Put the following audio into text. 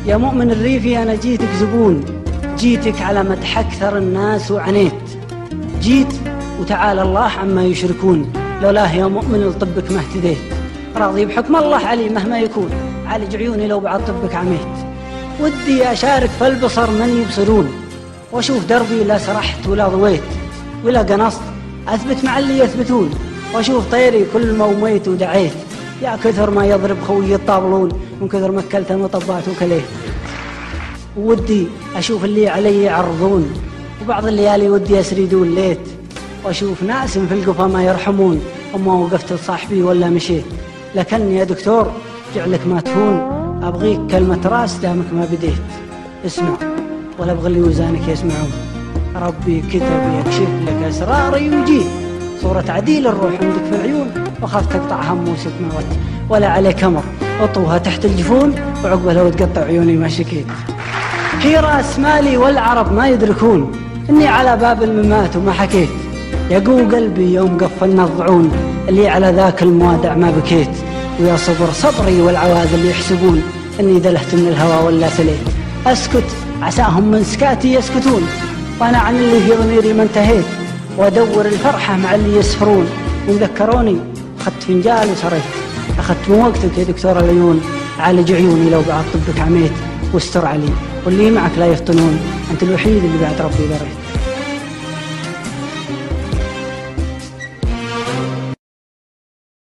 يا مؤمن الريفي أنا جيتك زبون، جيتك على مدح أكثر الناس وعنيت، جيت وتعالى الله عما يشركون، لولاه يا مؤمن لطبك ما اهتديت، راضي بحكم الله علي مهما يكون، عالج عيوني لو بعد طبك عميت، ودي أشارك فالبصر من يبصرون، واشوف دربي لا سرحت ولا ضويت، ولا قنصت أثبت مع اللي يثبتون، واشوف طيري كل ما وميت ودعيت، يا كثر ما يضرب خوي الطابلون، من كثر ما اكلته وطبعت وكليت، ودي أشوف اللي علي يعرضون، وبعض الليالي ودي أسردون ليت، وأشوف ناس في القفا ما يرحمون، أما وقفت لصاحبي ولا مشيت، لكن يا دكتور جعلك ما تهون، أبغيك كلمة راس دامك ما بديت، اسمع ولا أبغى اللي وزانك يسمعون، ربي كتب يكشف لك أسراري ويجيب، صورة عديل الروح عندك في العيون، وخاف تقطع هموسك موت، ولا عليك أمر أطوها تحت الجفون، وعقبه لو تقطع عيوني ما شكيت، في راس مالي والعرب ما يدركون، إني على باب الممات وما حكيت، يقو قلبي يوم قفلنا الضعون، اللي على ذاك الموادع ما بكيت، ويا صبر صبري والعواذ اللي يحسبون، إني دلهت من الهوى ولا سليت، أسكت عساهم من سكاتي يسكتون، وأنا عن اللي في ضميري ما انتهيت، وأدور الفرحة مع اللي يسفرون، وإن ذكروني أخذت فنجال وسريت، أخذت من وقتك يا دكتور العيون، عالج عيوني لو بعد طبك عميت، واستر علي واللي معك لا يفطنون، أنت الوحيد اللي بعد ربي بريت.